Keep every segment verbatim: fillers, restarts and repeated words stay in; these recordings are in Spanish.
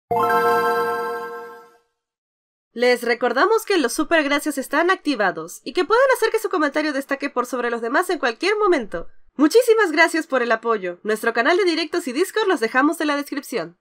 Les recordamos que los super gracias están activados y que pueden hacer que su comentario destaque por sobre los demás en cualquier momento. Muchísimas gracias por el apoyo. Nuestro canal de directos y Discord los dejamos en la descripción.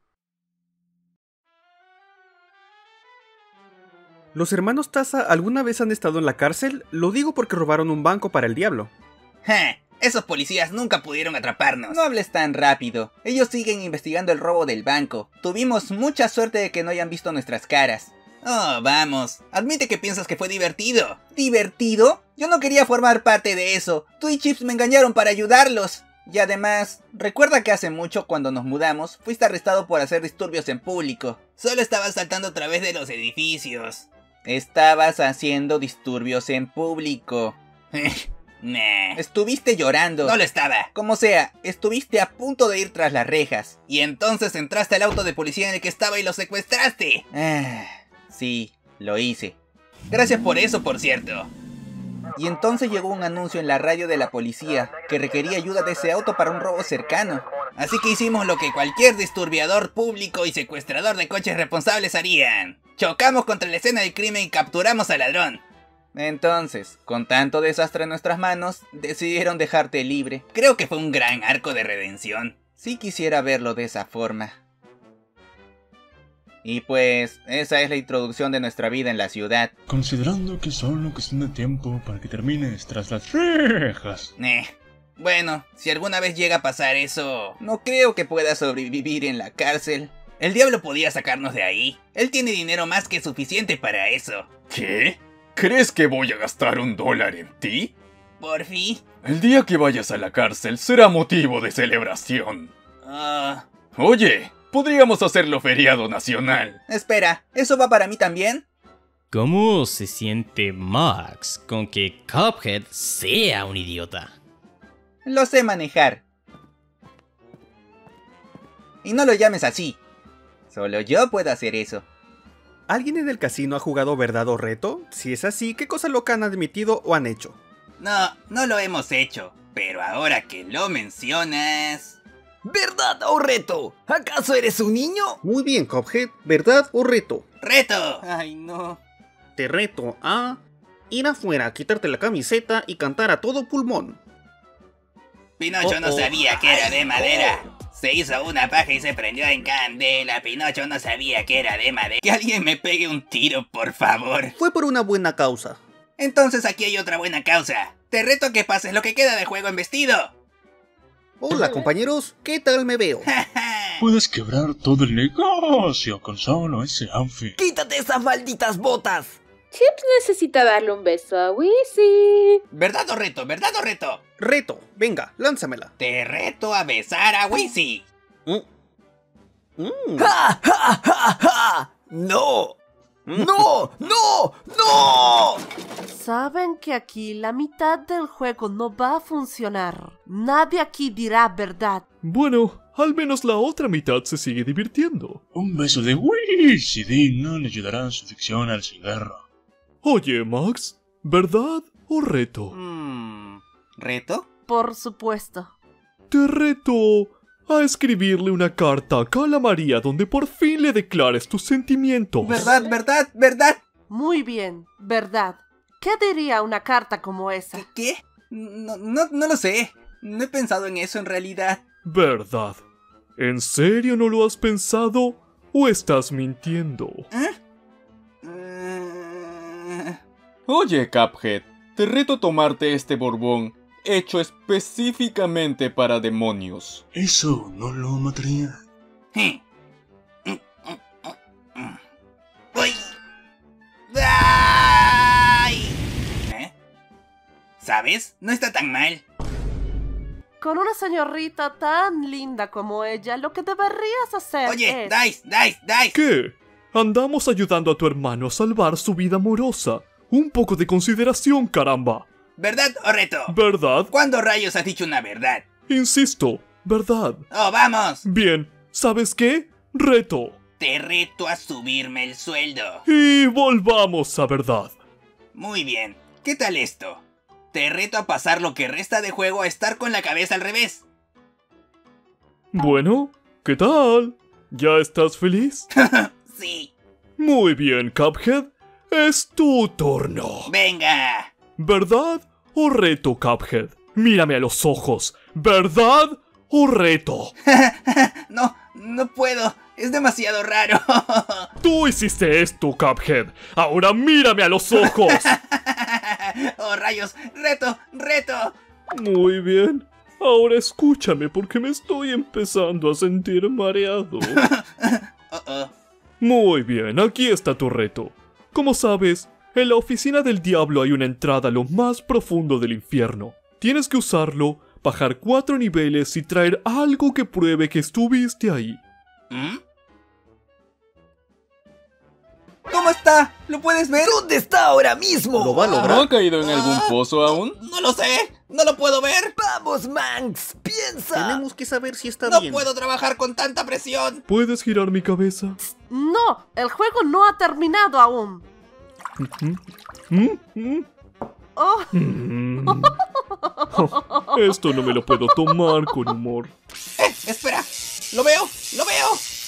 ¿Los hermanos Taza alguna vez han estado en la cárcel? Lo digo porque robaron un banco para el diablo. ¡Ja! Esos policías nunca pudieron atraparnos. No hables tan rápido. Ellos siguen investigando el robo del banco. Tuvimos mucha suerte de que no hayan visto nuestras caras. Oh, vamos. Admite que piensas que fue divertido. ¿Divertido? Yo no quería formar parte de eso. Tú y Chips me engañaron para ayudarlos. Y además, recuerda que hace mucho, cuando nos mudamos, fuiste arrestado por hacer disturbios en público. Solo estabas saltando a través de los edificios. Estabas haciendo disturbios en público. Nah. Estuviste llorando. No lo estaba. Como sea, estuviste a punto de ir tras las rejas. Y entonces entraste al auto de policía en el que estaba y lo secuestraste. Ah, sí, lo hice. Gracias por eso, por cierto. Y entonces llegó un anuncio en la radio de la policía que requería ayuda de ese auto para un robo cercano. Así que hicimos lo que cualquier disturbiador público y secuestrador de coches responsables harían. Chocamos contra la escena del crimen y capturamos al ladrón. Entonces, con tanto desastre en nuestras manos, decidieron dejarte libre. Creo que fue un gran arco de redención. Sí quisiera verlo de esa forma. Y pues, esa es la introducción de nuestra vida en la ciudad. Considerando que solo cuestión de tiempo para que termines tras las rejas. Eh. Bueno, si alguna vez llega a pasar eso, no creo que pueda sobrevivir en la cárcel. El diablo podía sacarnos de ahí. Él tiene dinero más que suficiente para eso. ¿Qué? ¿Crees que voy a gastar un dólar en ti? ¿Por fin? El día que vayas a la cárcel será motivo de celebración. Ah... Uh... Oye, podríamos hacerlo feriado nacional. Espera, ¿eso va para mí también? ¿Cómo se siente Max con que Cuphead sea un idiota? Lo sé manejar. Y no lo llames así. Solo yo puedo hacer eso. ¿Alguien en el casino ha jugado verdad o reto? Si es así, ¿qué cosa loca han admitido o han hecho? No, no lo hemos hecho. Pero ahora que lo mencionas... ¿Verdad o reto? ¿Acaso eres un niño? Muy bien, Cuphead. ¿Verdad o reto? ¡Reto! Ay, no. Te reto a ir afuera, quitarte la camiseta y cantar a todo pulmón. Pinocho oh, no sabía oh. que era de madera. Se hizo una paja y se prendió en candela. Pinocho no sabía que era de madera. Que alguien me pegue un tiro, por favor. Fue por una buena causa. Entonces aquí hay otra buena causa. Te reto a que pases lo que queda de juego en vestido. Hola compañeros, ¿qué tal me veo? Puedes quebrar todo el negocio con solo ese outfit. ¡Quítate esas malditas botas! Chips necesita darle un beso a Wheezy. ¿Verdad o reto? ¿Verdad o reto? Reto, venga, lánzamela. Te reto a besar a Wheezy. Mm. Mm. ¡Ja, ja, ja, ja! ¡No! ¡No! ¡No! ¡No! Saben que aquí la mitad del juego no va a funcionar. Nadie aquí dirá verdad. Bueno, al menos la otra mitad se sigue divirtiendo. Un beso de Wheezy digno le ayudará en su ficción al cigarro. Oye, Max, ¿verdad o reto? Mm, ¿reto? Por supuesto. Te reto a escribirle una carta a Cala María donde por fin le declares tus sentimientos. ¿Verdad, verdad, verdad? Muy bien, verdad. ¿Qué diría una carta como esa? ¿Qué? ¿Qué? No, no, no lo sé. No he pensado en eso en realidad. ¿Verdad? ¿En serio no lo has pensado o estás mintiendo? ¿Eh? Uh... Oye, Cuphead, te reto a tomarte este borbón hecho específicamente para demonios. Eso no lo mataría. ¿Eh? ¡Uy! ¡Ay! ¿Eh? ¿Sabes? No está tan mal. Con una señorita tan linda como ella, lo que deberías hacer Oye, es... Dice, Dice, Dice. ¿Qué? Andamos ayudando a tu hermano a salvar su vida amorosa. Un poco de consideración, caramba. ¿Verdad o reto? ¿Verdad? ¿Cuándo rayos has dicho una verdad? Insisto, ¿verdad? ¡Oh, vamos! Bien, ¿sabes qué? Reto. Te reto a subirme el sueldo. Y volvamos a verdad. Muy bien. ¿Qué tal esto? Te reto a pasar lo que resta de juego a estar con la cabeza al revés. Bueno, ¿qué tal? ¿Ya estás feliz? Sí. Muy bien, Cuphead. Es tu turno. Venga. ¿Verdad o reto, Cuphead? Mírame a los ojos. ¿Verdad o reto? No, no puedo. Es demasiado raro. Tú hiciste esto, Cuphead. Ahora mírame a los ojos. Oh, rayos. Reto, reto. Muy bien. Ahora escúchame porque me estoy empezando a sentir mareado. Uh -oh. Muy bien, aquí está tu reto. Como sabes, en la oficina del diablo hay una entrada a lo más profundo del infierno. Tienes que usarlo, bajar cuatro niveles y traer algo que pruebe que estuviste ahí. ¿Mm? ¿Cómo está? ¿Lo puedes ver? ¿Dónde está ahora mismo? ¿Lo va a lograr? ¿No ha caído en algún pozo aún? No lo sé. No lo puedo ver. ¡Vamos, Manx! ¡Piensa! Tenemos que saber si está No bien. puedo trabajar con tanta presión. ¿Puedes girar mi cabeza? No, el juego no ha terminado aún. ¿Mm? ¿Mm? Oh. Mm. Esto no me lo puedo tomar con humor. Eh, espera. Lo veo, lo veo.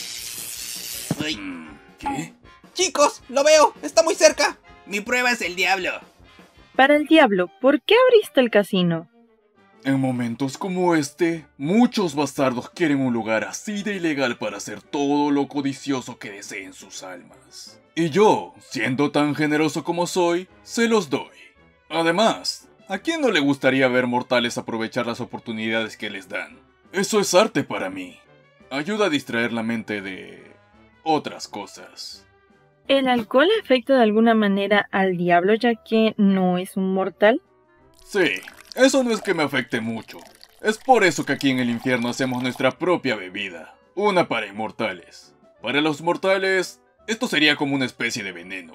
Uy. ¿Qué? Chicos, lo veo. Está muy cerca. Mi prueba es el diablo. Para el diablo, ¿por qué abriste el casino? En momentos como este, muchos bastardos quieren un lugar así de ilegal para hacer todo lo codicioso que deseen sus almas. Y yo, siendo tan generoso como soy, se los doy. Además, ¿a quién no le gustaría ver mortales aprovechar las oportunidades que les dan? Eso es arte para mí. Ayuda a distraer la mente de otras cosas. ¿El alcohol afecta de alguna manera al diablo ya que no es un mortal? Sí, eso no es que me afecte mucho. Es por eso que aquí en el infierno hacemos nuestra propia bebida. Una para inmortales. Para los mortales, esto sería como una especie de veneno.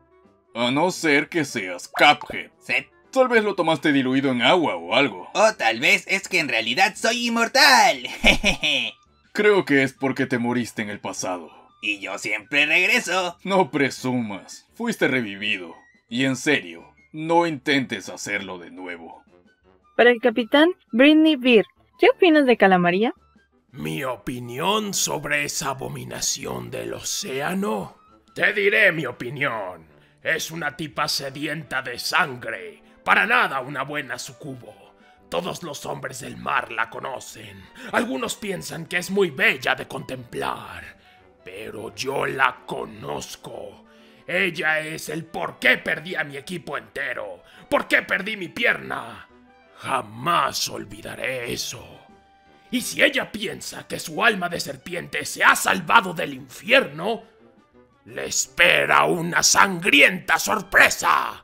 A no ser que seas Cuphead. Set. Tal vez lo tomaste diluido en agua o algo. O tal vez es que en realidad soy inmortal. Jejeje. Creo que es porque te moriste en el pasado. Y yo siempre regreso. No presumas, fuiste revivido. Y en serio, no intentes hacerlo de nuevo. Para el capitán Brittany Beer, ¿qué opinas de Calamaría? Mi opinión sobre esa abominación del océano. Te diré mi opinión. Es una tipa sedienta de sangre. Para nada una buena sucubo. Todos los hombres del mar la conocen. Algunos piensan que es muy bella de contemplar. Pero yo la conozco. Ella es el por qué perdí a mi equipo entero. ¿Por qué perdí mi pierna? Jamás olvidaré eso. Y si ella piensa que su alma de serpiente se ha salvado del infierno, le espera una sangrienta sorpresa.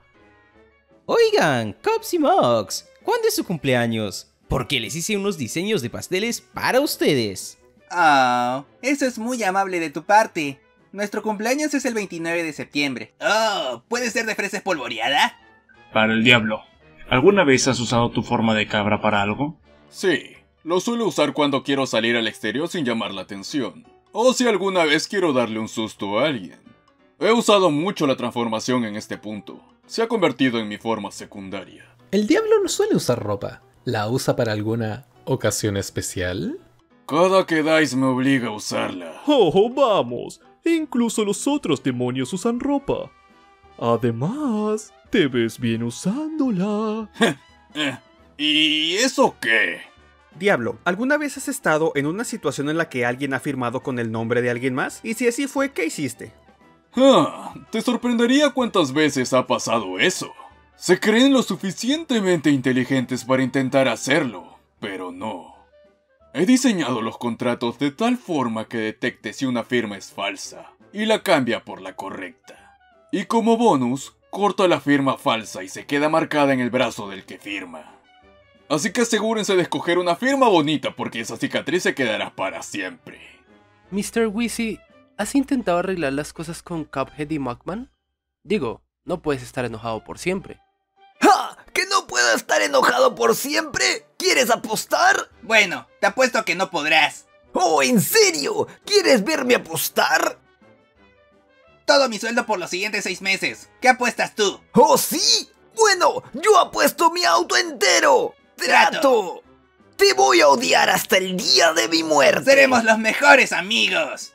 Oigan, Cops y Mox, ¿cuándo es su cumpleaños? Porque les hice unos diseños de pasteles para ustedes. Oh, eso es muy amable de tu parte. Nuestro cumpleaños es el veintinueve de septiembre. Oh, ¿puede ser de fresa espolvoreada? Para el diablo, ¿alguna vez has usado tu forma de cabra para algo? Sí, lo suelo usar cuando quiero salir al exterior sin llamar la atención. O si alguna vez quiero darle un susto a alguien. He usado mucho la transformación en este punto. Se ha convertido en mi forma secundaria. El diablo no suele usar ropa. ¿La usa para alguna ocasión especial? Cada que Dice me obliga a usarla. Oh, vamos. Incluso los otros demonios usan ropa. Además, te ves bien usándola. ¿Y eso qué? Diablo, ¿alguna vez has estado en una situación en la que alguien ha firmado con el nombre de alguien más? Y si así fue, ¿qué hiciste? Ah, te sorprendería cuántas veces ha pasado eso. Se creen lo suficientemente inteligentes para intentar hacerlo, pero no. He diseñado los contratos de tal forma que detecte si una firma es falsa y la cambia por la correcta. Y como bonus, corta la firma falsa y se queda marcada en el brazo del que firma. Así que asegúrense de escoger una firma bonita porque esa cicatriz se quedará para siempre. mister Wheezy, ¿has intentado arreglar las cosas con Cuphead y Mugman? Digo, no puedes estar enojado por siempre. ¡Ja! ¿Que no puedo estar enojado por siempre? ¿Quieres apostar? Bueno, te apuesto que no podrás. ¡Oh, en serio! ¿Quieres verme apostar? Todo mi sueldo por los siguientes seis meses. ¿Qué apuestas tú? ¡Oh, sí! Bueno, yo apuesto mi auto entero. ¡Trato! Te voy a odiar hasta el día de mi muerte. Seremos los mejores amigos.